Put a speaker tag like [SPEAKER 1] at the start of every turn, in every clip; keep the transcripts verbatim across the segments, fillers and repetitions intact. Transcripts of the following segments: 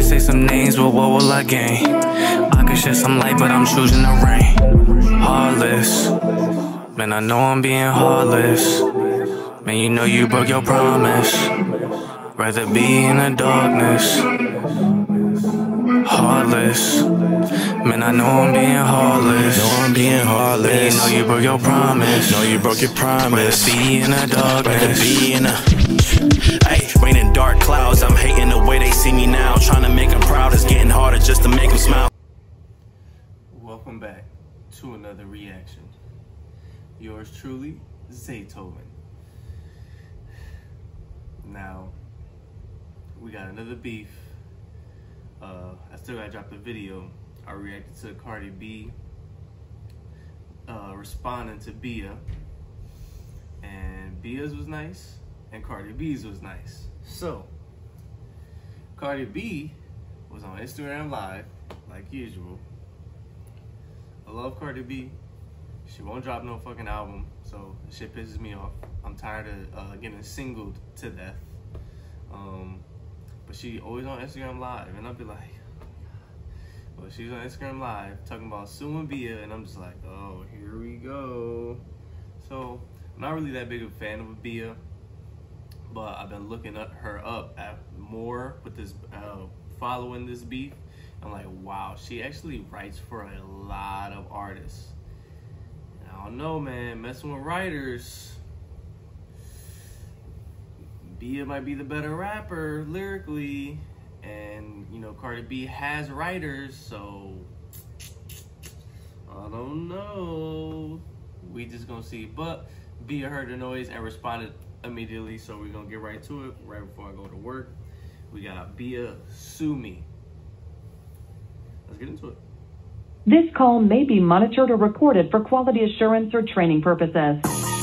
[SPEAKER 1] say some names, but what will I gain? I could shed some light, but I'm choosing the rain. Heartless, man, I know I'm being heartless. Man, you know you broke your promise. Rather be in the darkness. Heartless, man, I know I'm being heartless.
[SPEAKER 2] Know I'm being heartless.
[SPEAKER 1] Man, you know you broke your promise.
[SPEAKER 2] Know you broke your promise.
[SPEAKER 1] Rather be in the darkness.
[SPEAKER 2] Rather be in a Hey, raining dark clouds. I'm hating the way they see me now. Trying to make them proud. It's getting harder just to make them smile.
[SPEAKER 3] Welcome back to another reaction. Yours truly, Zaytoven. Now, we got another beef. Uh, I still gotta drop the video. I reacted to Cardi B uh, responding to Bia, and Bia's was nice, and Cardi B's was nice. So, Cardi B was on Instagram Live, like usual. I love Cardi B. She won't drop no fucking album, so the shit pisses me off. I'm tired of uh, getting singled to death. Um, but she always on Instagram Live, and I'll be like, well, she's on Instagram Live talking about suing Bia, and I'm just like, oh, here we go. So, I'm not really that big of a fan of Bia, but I've been looking at her up at more with this, uh, following this beef. I'm like, wow, she actually writes for a lot of artists. And I don't know, man, messing with writers. Bia might be the better rapper lyrically, and you know Cardi B has writers, so I don't know. We just gonna see. But Bia heard the noise and responded immediately, so we're gonna get right to it. Right before I go to work, we got Bia Sue Me. Let's get into it.
[SPEAKER 4] This call may be monitored or recorded for quality assurance or training purposes.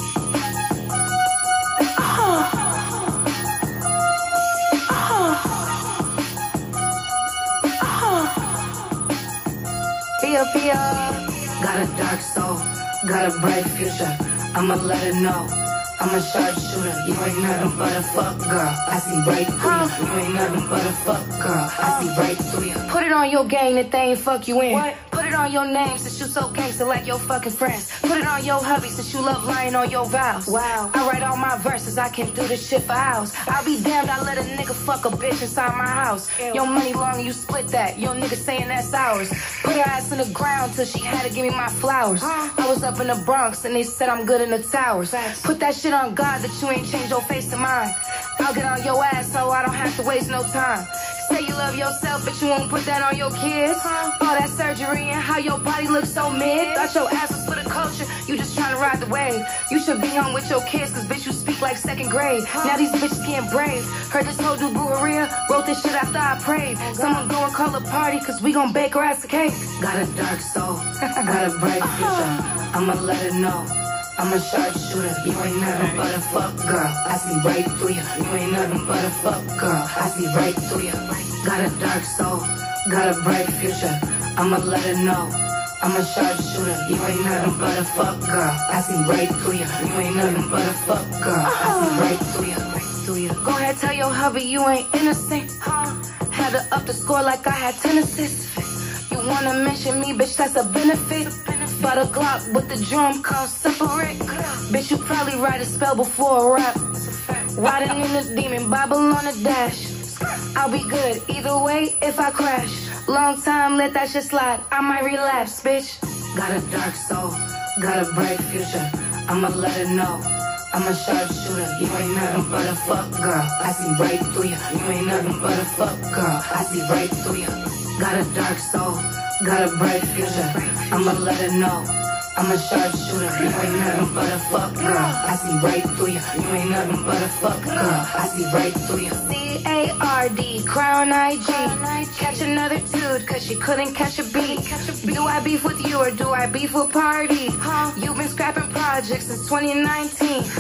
[SPEAKER 5] Bia, Bia. Got a dark soul, got a bright future. I'ma let her know. I'm a sharpshooter. You ain't nothing but a fuck girl. I see right through you. You ain't nothing but a fuck girl. I see right through you. Put it on your gang that they ain't fuck you in. What? Put it on your name since you so gangster like your fucking friends. Put it on your hubby since you love lying on your vows. Wow. I write all my verses, I can do this shit for hours. I'll be damned, I let a nigga fuck a bitch inside my house. Ew. Your money long, you split that. Your nigga saying that's ours. Put her ass in the ground till she had to give me my flowers. Huh? I was up in the Bronx and they said I'm good in the towers. Facts. Put that shit on God that you ain't changed your face to mine. I'll get on your ass so I don't have to waste no time. Say you love yourself, but you won't put that on your kids. All that surgery and how your body looks so mid. Thought your ass was for the culture, you just trying to ride the wave. You should be home with your kids, cause bitch you speak like second grade. Now these bitches getting brave. Heard this whole dude Brujeria, wrote this shit after I prayed. Someone go and call a party, cause we gon' bake her ass a cake. Got a dark soul, got a bright future. I'ma let her know. I'm a sharpshooter, you ain't nothing but a fuck girl. I see right through you, you ain't nothing but a fuck girl. I see right through you. Got a dark soul, got a bright future. I'ma let her know. I'm a sharpshooter, you ain't nothing but a fuck girl. I see right through you, you ain't nothing but a fuck girl. I see right through you, right through you. Go ahead, tell your hubby you ain't innocent, huh? Had to up the score like I had ten assists. You wanna mention me, bitch, that's a benefit. But a Glock with the drum come separate. Bitch, you probably write a spell before a rap. Riding in the demon, Bible on a dash. I'll be good either way if I crash. Long time, let that shit slide, I might relapse, bitch. Got a dark soul, got a bright future. I'ma let her know. I'm a sharpshooter, you ain't nothing but a fuck girl. I see right through you, you ain't nothing but a fuck girl. I see right through you. Got a dark soul, got a bright future. I'ma let her know. I'm a sharpshooter, you ain't nothing but a fuck girl. I see right through you, you ain't nothing but a fuck girl. I see right through you. C A R D, Crown I G. Catch another dude, cause she couldn't catch a beat. Do I beef with you or do I beef with Party? You've been scrapping projects since twenty nineteen. C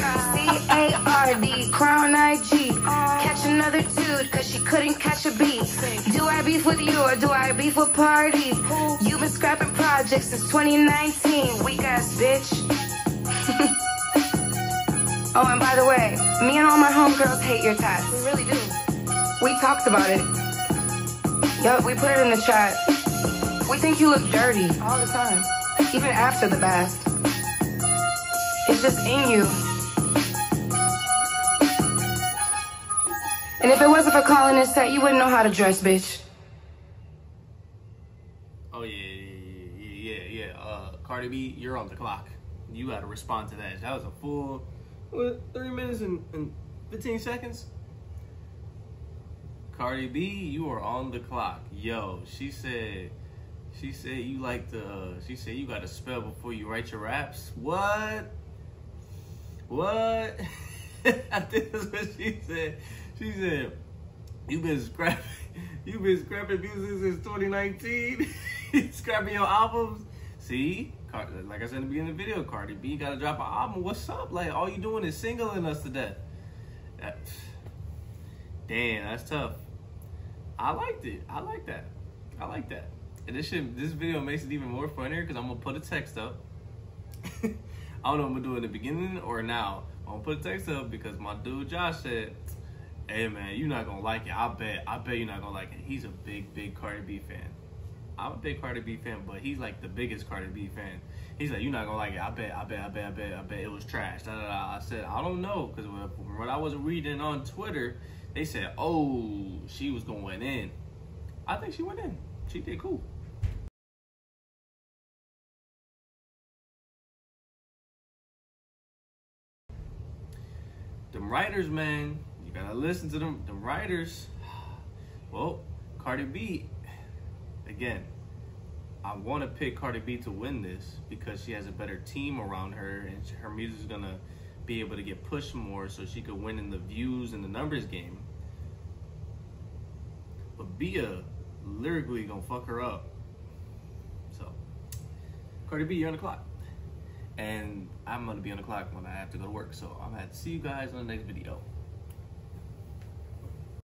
[SPEAKER 5] A R D, Crown I G. Catch another dude, cause she couldn't catch a beat. Do I beef with you or do I beef with Party? You've been scrapping projects since twenty nineteen. Weak ass bitch. Oh, and by the way, me and all my homegirls hate your tats. We really do. We talked about it. Yup, we put it in the chat. We think you look dirty all the time, even after the bath. It's just in you. And if it wasn't for calling this set, you wouldn't know how to dress, bitch.
[SPEAKER 3] Oh yeah, yeah, yeah, yeah, yeah. Uh, Cardi B, you're on the clock. You gotta respond to that. That was a full, what, three minutes and, and fifteen seconds? Cardi B, you are on the clock. Yo, she said, she said you like the, uh, she said you gotta spell before you write your raps. What? What? I think that's what she said. She said, you've been scrapping, you've been scrapping music since twenty nineteen. Scrapping your albums. See, like I said in the beginning of the video, Cardi B gotta drop an album. What's up? Like, all you doing is singling us to death. That, damn, that's tough. I liked it. I like that. I like that. And this shit, this video makes it even more funnier because I'm gonna put a text up. I don't know if I'm gonna do it in the beginning or now. I'm gonna put a text up because my dude Josh said, hey man, you're not gonna like it. I bet, I bet you're not gonna like it. He's a big, big Cardi B fan. I'm a big Cardi B fan, but he's like the biggest Cardi B fan. He's like, you're not gonna like it. I bet, I bet, I bet, I bet, I bet it was trash. Da, da, da. I said, I don't know, because when I was reading on Twitter, they said, oh, she was going in. I think she went in. She did cool. Them writers, man, you gotta listen to them. Them writers. Well, Cardi B. Again, I want to pick Cardi B to win this because she has a better team around her and her music is going to be able to get pushed more so she could win in the views and the numbers game. But Bia lyrically going to fuck her up. So, Cardi B, you're on the clock. And I'm going to be on the clock when I have to go to work. So, I'm going to have to see you guys on the next video.